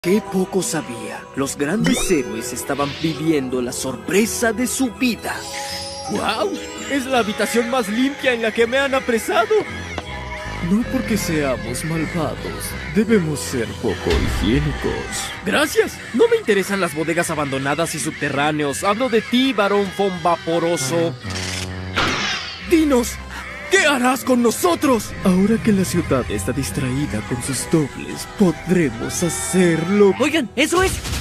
Qué poco sabía. Los grandes héroes estaban viviendo la sorpresa de su vida. ¡Wow! Es la habitación más limpia en la que me han apresado. No porque seamos malvados, debemos ser poco higiénicos. Gracias. No me interesan las bodegas abandonadas y subterráneos. Hablo de ti, varón von Vaporoso. Dinos, ¿qué harás con nosotros? Ahora que la ciudad está distraída con sus dobles, podremos hacerlo. Oigan, eso es...